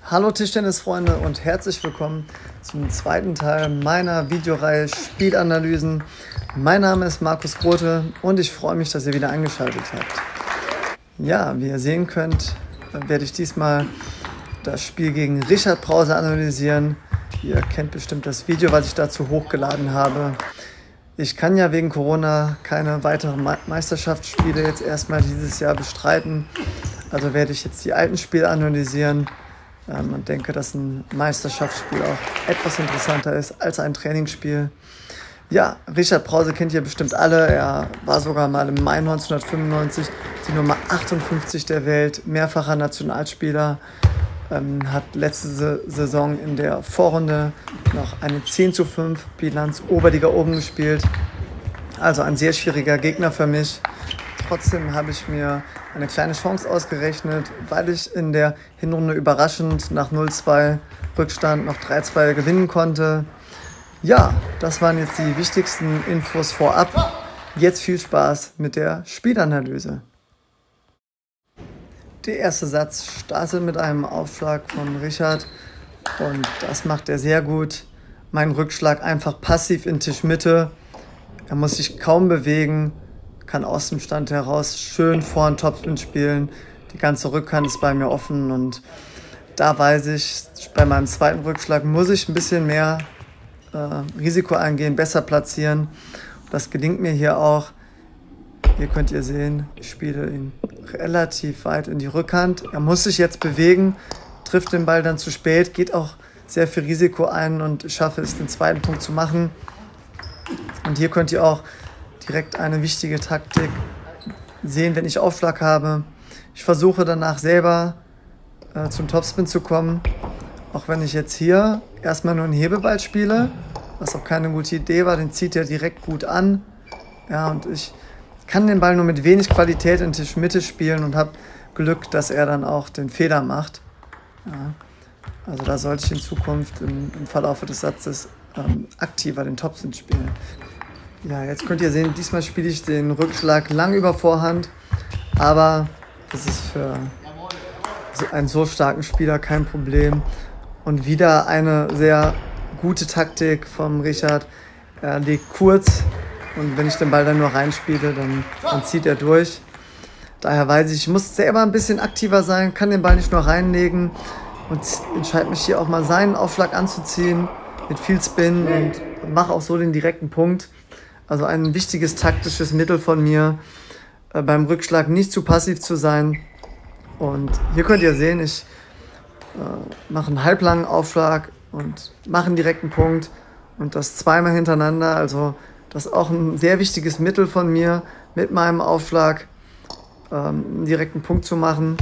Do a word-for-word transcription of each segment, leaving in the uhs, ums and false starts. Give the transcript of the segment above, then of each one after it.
Hallo Tischtennisfreunde und herzlich willkommen zum zweiten Teil meiner Videoreihe Spielanalysen. Mein Name ist Markus Grote und ich freue mich, dass ihr wieder eingeschaltet habt. Ja, wie ihr sehen könnt, werde ich diesmal das Spiel gegen Richard Brause analysieren. Ihr kennt bestimmt das Video, was ich dazu hochgeladen habe. Ich kann ja wegen Corona keine weiteren Meisterschaftsspiele jetzt erstmal dieses Jahr bestreiten. Also werde ich jetzt die alten Spiele analysieren. Ähm, und denke, dass ein Meisterschaftsspiel auch etwas interessanter ist als ein Trainingsspiel. Ja, Richard Brause kennt ihr bestimmt alle. Er war sogar mal im Mai neunzehnhundertfünfundneunzig die Nummer achtundfünfzig der Welt, mehrfacher Nationalspieler. Ähm, hat letzte Saison in der Vorrunde noch eine zehn zu fünf Bilanz Oberliga oben gespielt. Also ein sehr schwieriger Gegner für mich. Trotzdem habe ich mir eine kleine Chance ausgerechnet, weil ich in der Hinrunde überraschend nach null zwei Rückstand noch drei zwei gewinnen konnte. Ja, das waren jetzt die wichtigsten Infos vorab. Jetzt viel Spaß mit der Spielanalyse. Der erste Satz startet mit einem Aufschlag von Richard und das macht er sehr gut. Mein Rückschlag einfach passiv in Tischmitte. Er muss sich kaum bewegen, kann aus dem Stand heraus schön vor den Topspin spielen. Die ganze Rückhand ist bei mir offen und da weiß ich, bei meinem zweiten Rückschlag muss ich ein bisschen mehr äh, Risiko eingehen, besser platzieren. Das gelingt mir hier auch. Hier könnt ihr sehen, ich spiele ihn relativ weit in die Rückhand. Er muss sich jetzt bewegen, trifft den Ball dann zu spät, geht auch sehr viel Risiko ein und schaffe es, den zweiten Punkt zu machen. Und hier könnt ihr auch direkt eine wichtige Taktik sehen, wenn ich Aufschlag habe. Ich versuche danach selber äh, zum Topspin zu kommen, auch wenn ich jetzt hier erstmal nur einen Hebeball spiele, was auch keine gute Idee war, den zieht er direkt gut an. Ja, und ich kann den Ball nur mit wenig Qualität in Tischmitte spielen und habe Glück, dass er dann auch den Fehler macht. Ja, also da sollte ich in Zukunft im, im Verlauf des Satzes ähm, aktiver den Topspin spielen. Ja, jetzt könnt ihr sehen, diesmal spiele ich den Rückschlag lang über Vorhand, aber das ist für einen so starken Spieler kein Problem. Und wieder eine sehr gute Taktik vom Richard. Er legt kurz und wenn ich den Ball dann nur reinspiele, dann, dann zieht er durch. Daher weiß ich, ich muss selber ein bisschen aktiver sein, kann den Ball nicht nur reinlegen und entscheide mich hier auch mal seinen Aufschlag anzuziehen mit viel Spin und mache auch so den direkten Punkt. Also ein wichtiges taktisches Mittel von mir, äh, beim Rückschlag nicht zu passiv zu sein. Und hier könnt ihr sehen, ich äh, mache einen halblangen Aufschlag und mache einen direkten Punkt und das zweimal hintereinander. Also das ist auch ein sehr wichtiges Mittel von mir, mit meinem Aufschlag ähm, einen direkten Punkt zu machen.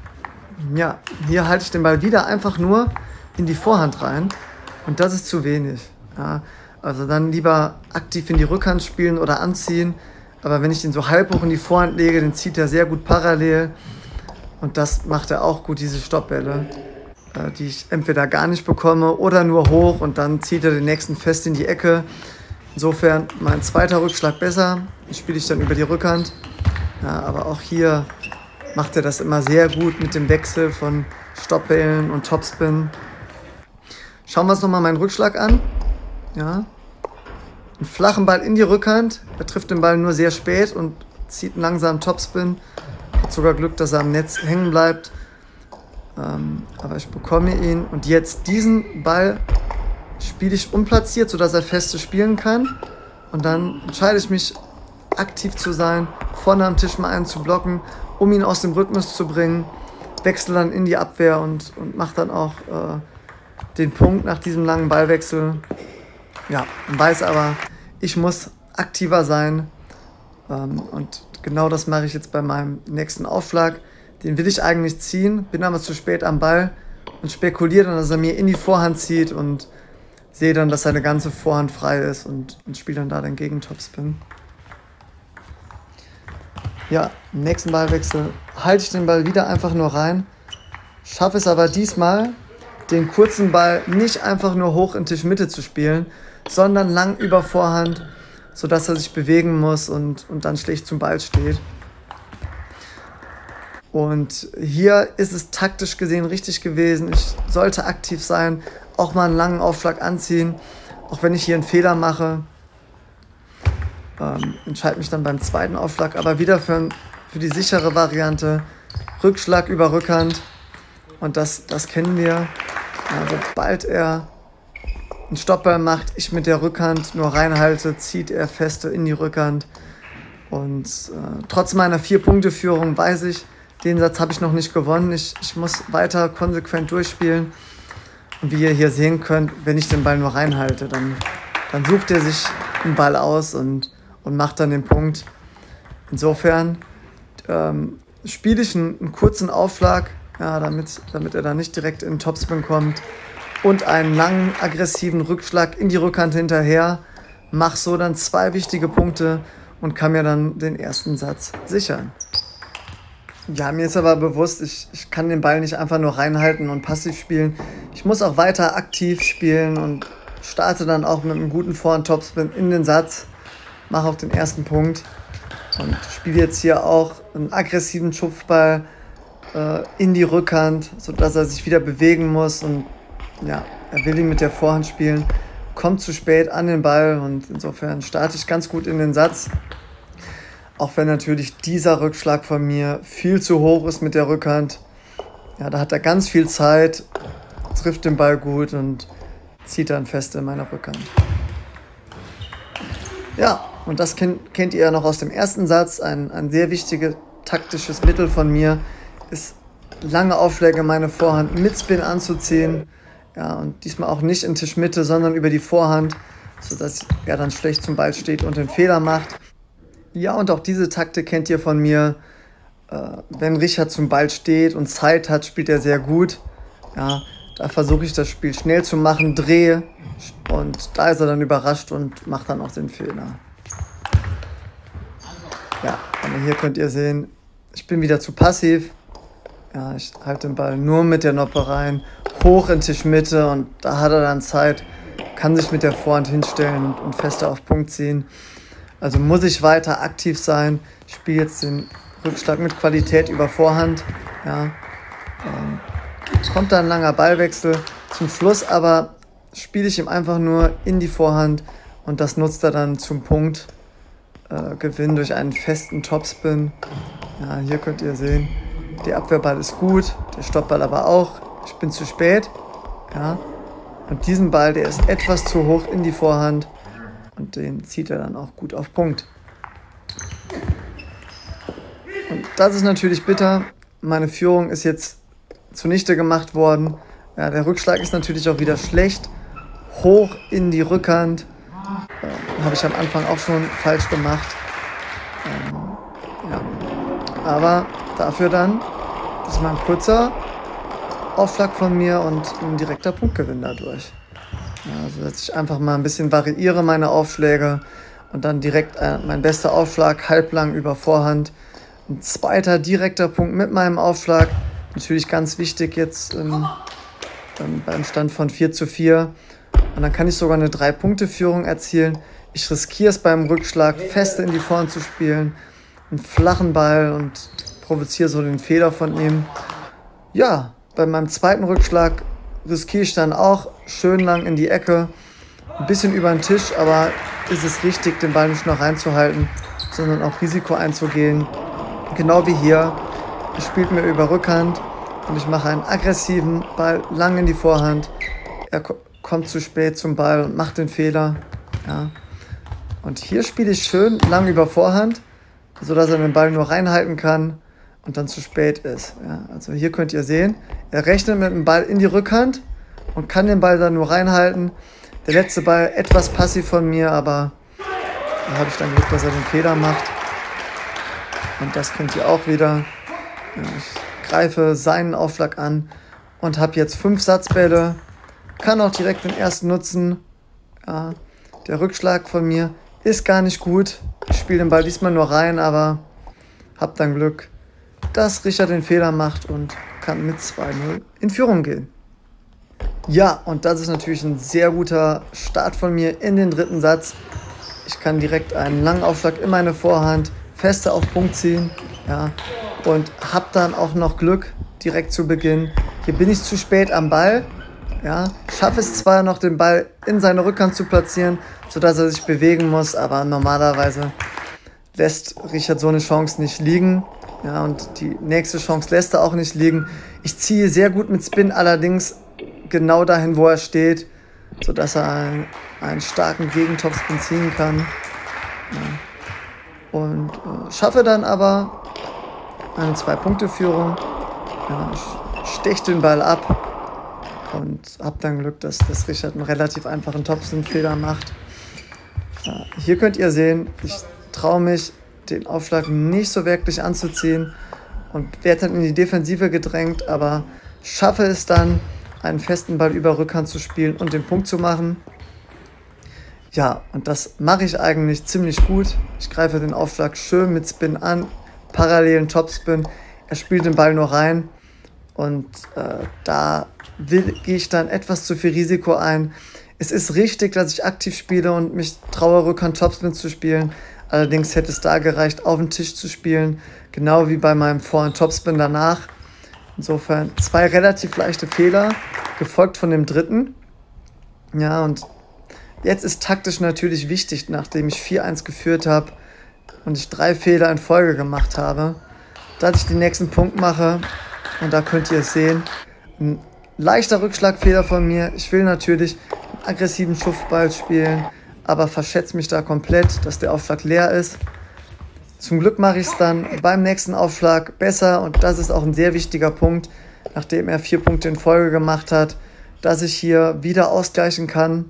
Ja, hier halte ich den Ball wieder einfach nur in die Vorhand rein und das ist zu wenig. Ja. Also dann lieber aktiv in die Rückhand spielen oder anziehen. Aber wenn ich den so halb hoch in die Vorhand lege, den zieht er sehr gut parallel. Und das macht er auch gut, diese Stoppbälle, äh, die ich entweder gar nicht bekomme oder nur hoch. Und dann zieht er den nächsten fest in die Ecke. Insofern mein zweiter Rückschlag besser. Den spiele ich dann über die Rückhand. Ja, aber auch hier macht er das immer sehr gut mit dem Wechsel von Stoppbällen und Topspin. Schauen wir uns nochmal meinen Rückschlag an. Ja. Einen flachen Ball in die Rückhand, er trifft den Ball nur sehr spät und zieht einen langsamen Topspin. Hat sogar Glück, dass er am Netz hängen bleibt. Ähm, aber ich bekomme ihn und jetzt diesen Ball spiele ich unplatziert, sodass er feste spielen kann. Und dann entscheide ich mich, aktiv zu sein, vorne am Tisch mal einen zu blocken, um ihn aus dem Rhythmus zu bringen. Wechsle dann in die Abwehr und, und mache dann auch äh, den Punkt nach diesem langen Ballwechsel. Ja, weiß aber, ich muss aktiver sein ähm, und genau das mache ich jetzt bei meinem nächsten Aufschlag. Den will ich eigentlich ziehen, bin aber zu spät am Ball und spekuliere dann, dass er mir in die Vorhand zieht und sehe dann, dass seine ganze Vorhand frei ist und, und spiele dann da den Gegentopspin. Ja, im nächsten Ballwechsel halte ich den Ball wieder einfach nur rein, schaffe es aber diesmal, den kurzen Ball nicht einfach nur hoch in Tischmitte zu spielen, sondern lang über Vorhand, sodass er sich bewegen muss und, und dann schlecht zum Ball steht. Und hier ist es taktisch gesehen richtig gewesen. Ich sollte aktiv sein, auch mal einen langen Aufschlag anziehen, auch wenn ich hier einen Fehler mache. Ähm, entscheide mich dann beim zweiten Aufschlag, aber wieder für, für die sichere Variante. Rückschlag über Rückhand. Und das, das kennen wir. Ja, sobald er einen Stoppball macht, ich mit der Rückhand nur reinhalte, zieht er feste in die Rückhand. Und äh, trotz meiner vier-Punkte-Führung weiß ich, den Satz habe ich noch nicht gewonnen. Ich, ich muss weiter konsequent durchspielen. Und wie ihr hier sehen könnt, wenn ich den Ball nur reinhalte, dann, dann sucht er sich einen Ball aus und, und macht dann den Punkt. Insofern ähm, spiele ich einen, einen kurzen Aufschlag, ja, damit, damit er dann nicht direkt in den Topspin kommt. Und einen langen, aggressiven Rückschlag in die Rückhand hinterher. Mach so dann zwei wichtige Punkte und kann mir dann den ersten Satz sichern. Ja, mir ist aber bewusst, ich, ich kann den Ball nicht einfach nur reinhalten und passiv spielen. Ich muss auch weiter aktiv spielen und starte dann auch mit einem guten Vorhand-Topspin in den Satz. Mache auch den ersten Punkt und spiele jetzt hier auch einen aggressiven Schupfball äh, in die Rückhand, sodass er sich wieder bewegen muss. Und ja, er will ihn mit der Vorhand spielen, kommt zu spät an den Ball und insofern starte ich ganz gut in den Satz. Auch wenn natürlich dieser Rückschlag von mir viel zu hoch ist mit der Rückhand. Ja, da hat er ganz viel Zeit, trifft den Ball gut und zieht dann fest in meiner Rückhand. Ja, und das kennt, kennt ihr ja noch aus dem ersten Satz. Ein, ein sehr wichtiges taktisches Mittel von mir ist, lange Aufschläge in meine Vorhand mit Spin anzuziehen. Ja, und diesmal auch nicht in Tischmitte, sondern über die Vorhand, sodass er dann schlecht zum Ball steht und den Fehler macht. Ja, und auch diese Taktik kennt ihr von mir. Äh, wenn Richard zum Ball steht und Zeit hat, spielt er sehr gut. Ja, da versuche ich das Spiel schnell zu machen, drehe und da ist er dann überrascht und macht dann auch den Fehler. Ja, aber hier könnt ihr sehen, ich bin wieder zu passiv. Ja, ich halte den Ball nur mit der Noppe rein, hoch in Tischmitte und da hat er dann Zeit, kann sich mit der Vorhand hinstellen und, und fester auf Punkt ziehen. Also muss ich weiter aktiv sein. Ich spiele jetzt den Rückschlag mit Qualität über Vorhand. Ja. Ähm, kommt dann ein langer Ballwechsel. Zum Schluss aber spiele ich ihm einfach nur in die Vorhand und das nutzt er dann zum Punkt. Äh, Gewinn durch einen festen Topspin. Ja, hier könnt ihr sehen, der Abwehrball ist gut, der Stoppball aber auch. Ich bin zu spät. Ja. Und diesen Ball, der ist etwas zu hoch in die Vorhand. Und den zieht er dann auch gut auf Punkt. Und das ist natürlich bitter. Meine Führung ist jetzt zunichte gemacht worden. Ja, der Rückschlag ist natürlich auch wieder schlecht. Hoch in die Rückhand. Äh, habe ich am Anfang auch schon falsch gemacht. Ähm, ja. Aber dafür dann, das ist mal ein kurzer Aufschlag von mir und ein direkter Punktgewinn dadurch. Also, dass ich einfach mal ein bisschen variiere meine Aufschläge und dann direkt äh, mein bester Aufschlag halblang über Vorhand. Ein zweiter direkter Punkt mit meinem Aufschlag. Natürlich ganz wichtig jetzt ähm, ähm, beim Stand von vier zu vier. Und dann kann ich sogar eine drei-Punkte-Führung erzielen. Ich riskiere es beim Rückschlag, fest in die Vorhand zu spielen. Einen flachen Ball und provoziere so den Fehler von ihm. Ja, bei meinem zweiten Rückschlag riskiere ich dann auch schön lang in die Ecke, ein bisschen über den Tisch, aber ist es richtig, den Ball nicht nur reinzuhalten, sondern auch Risiko einzugehen. Genau wie hier, er spielt mir über Rückhand und ich mache einen aggressiven Ball lang in die Vorhand. Er ko- kommt zu spät zum Ball und macht den Fehler. Ja. Und hier spiele ich schön lang über Vorhand, sodass er den Ball nur reinhalten kann und dann zu spät ist. Ja, also hier könnt ihr sehen, er rechnet mit dem Ball in die Rückhand und kann den Ball dann nur reinhalten. Der letzte Ball etwas passiv von mir, aber da habe ich dann Glück, dass er den Fehler macht. Und das kennt ihr auch wieder. Ja, ich greife seinen Aufschlag an und habe jetzt fünf Satzbälle. Kann auch direkt den ersten nutzen. Ja, der Rückschlag von mir ist gar nicht gut. Ich spiele den Ball diesmal nur rein, aber habe dann Glück, dass Richard den Fehler macht und kann mit zwei null in Führung gehen. Ja, und das ist natürlich ein sehr guter Start von mir in den dritten Satz. Ich kann direkt einen langen Aufschlag in meine Vorhand, fester auf Punkt ziehen. Ja, und habe dann auch noch Glück direkt zu Beginn. Hier bin ich zu spät am Ball. Ja, schaffe es zwar noch, den Ball in seine Rückhand zu platzieren, sodass er sich bewegen muss, aber normalerweise lässt Richard so eine Chance nicht liegen. Ja, und die nächste Chance lässt er auch nicht liegen. Ich ziehe sehr gut mit Spin, allerdings genau dahin, wo er steht, sodass er einen, einen starken Gegentopspin ziehen kann. Ja. Und äh, schaffe dann aber eine Zwei-Punkte-Führung. Ja, ich steche den Ball ab und habe dann Glück, dass, dass Richard einen relativ einfachen Topspin-Fehler macht. Ja, hier könnt ihr sehen, ich traue mich, den Aufschlag nicht so wirklich anzuziehen und werde dann in die Defensive gedrängt, aber schaffe es dann, einen festen Ball über Rückhand zu spielen und den Punkt zu machen. Ja, und das mache ich eigentlich ziemlich gut. Ich greife den Aufschlag schön mit Spin an, parallelen Topspin. Er spielt den Ball nur rein und äh, da gehe ich dann etwas zu viel Risiko ein. Es ist richtig, dass ich aktiv spiele und mich traue, Rückhand Topspin zu spielen. Allerdings hätte es da gereicht, auf den Tisch zu spielen, genau wie bei meinem Vorhand Topspin danach. Insofern zwei relativ leichte Fehler, gefolgt von dem dritten. Ja, und jetzt ist taktisch natürlich wichtig, nachdem ich vier eins geführt habe und ich drei Fehler in Folge gemacht habe, dass ich den nächsten Punkt mache. Und da könnt ihr es sehen, ein leichter Rückschlagfehler von mir. Ich will natürlich einen aggressiven Schuffball spielen, aber verschätze mich da komplett, dass der Aufschlag leer ist. Zum Glück mache ich es dann beim nächsten Aufschlag besser und das ist auch ein sehr wichtiger Punkt, nachdem er vier Punkte in Folge gemacht hat, dass ich hier wieder ausgleichen kann.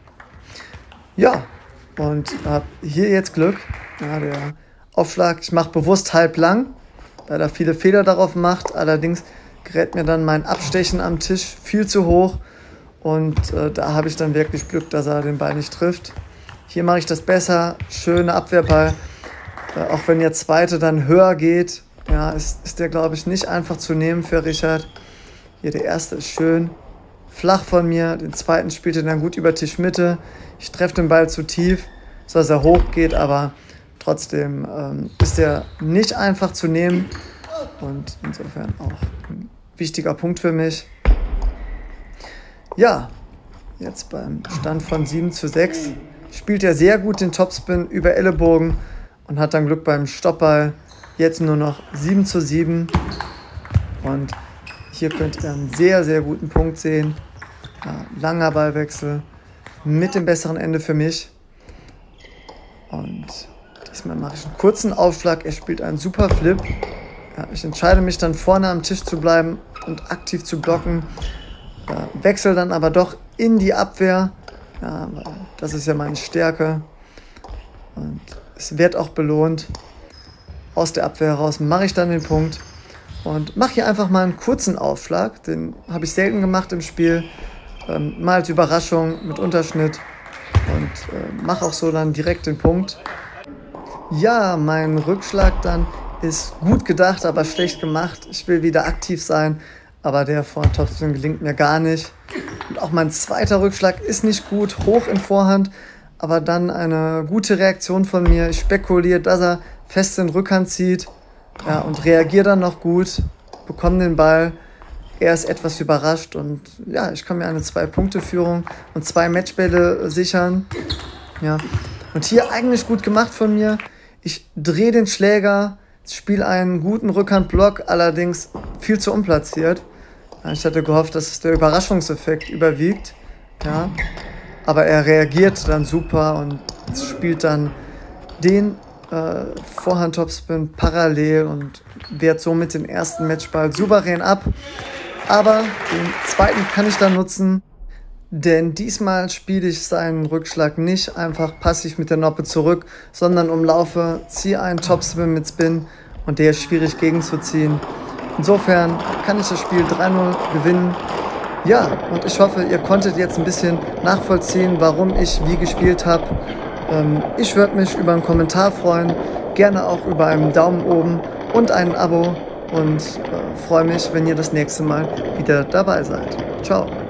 Ja, und habe hier jetzt Glück. Ja, der Aufschlag, ich mache bewusst halb lang, weil er viele Fehler darauf macht. Allerdings gerät mir dann mein Abstechen am Tisch viel zu hoch und äh, da habe ich dann wirklich Glück, dass er den Ball nicht trifft. Hier mache ich das besser, schöner Abwehrball. Äh, auch wenn der zweite dann höher geht, ja, ist, ist der, glaube ich, nicht einfach zu nehmen für Richard. Hier der erste ist schön flach von mir, den zweiten spielt er dann gut über Tischmitte. Ich treffe den Ball zu tief, sodass er hoch geht, aber trotzdem ähm, ist er nicht einfach zu nehmen und insofern auch ein wichtiger Punkt für mich. Ja, jetzt beim Stand von sieben zu sechs spielt er sehr gut den Topspin über Ellenbogen und hat dann Glück beim Stoppball. Jetzt nur noch sieben zu sieben und hier könnt ihr einen sehr, sehr guten Punkt sehen. Ja, langer Ballwechsel mit dem besseren Ende für mich. Und diesmal mache ich einen kurzen Aufschlag. Er spielt einen super Flip. Ja, ich entscheide mich dann vorne am Tisch zu bleiben und aktiv zu blocken. Ja, wechsle dann aber doch in die Abwehr. Ja, das ist ja meine Stärke. Und es wird auch belohnt. Aus der Abwehr heraus mache ich dann den Punkt. Und mache hier einfach mal einen kurzen Aufschlag. Den habe ich selten gemacht im Spiel. Ähm, mal als Überraschung mit Unterschnitt. Und äh, mache auch so dann direkt den Punkt. Ja, mein Rückschlag dann ist gut gedacht, aber schlecht gemacht. Ich will wieder aktiv sein, aber der Vorhand-Topspin gelingt mir gar nicht. Und auch mein zweiter Rückschlag ist nicht gut, hoch in Vorhand, aber dann eine gute Reaktion von mir. Ich spekuliere, dass er fest in Rückhand zieht, ja, und reagiere dann noch gut, bekomme den Ball. Er ist etwas überrascht und ja, ich kann mir eine Zwei-Punkte-Führung und zwei Matchbälle sichern. Ja. Und hier eigentlich gut gemacht von mir. Ich drehe den Schläger, spiele einen guten Rückhandblock, allerdings viel zu unplatziert. Ja, ich hatte gehofft, dass der Überraschungseffekt überwiegt. Ja. Aber er reagiert dann super und spielt dann den äh, Vorhand-Topspin parallel und wehrt somit den ersten Matchball souverän ab. Aber den zweiten kann ich dann nutzen, denn diesmal spiele ich seinen Rückschlag nicht einfach passiv mit der Noppe zurück, sondern umlaufe, ziehe einen Topspin mit Spin und der ist schwierig gegenzuziehen. Insofern kann ich das Spiel drei null gewinnen. Ja, und ich hoffe, ihr konntet jetzt ein bisschen nachvollziehen, warum ich wie gespielt habe. Ähm, ich würde mich über einen Kommentar freuen, gerne auch über einen Daumen oben und ein Abo und äh, freue mich, wenn ihr das nächste Mal wieder dabei seid. Ciao.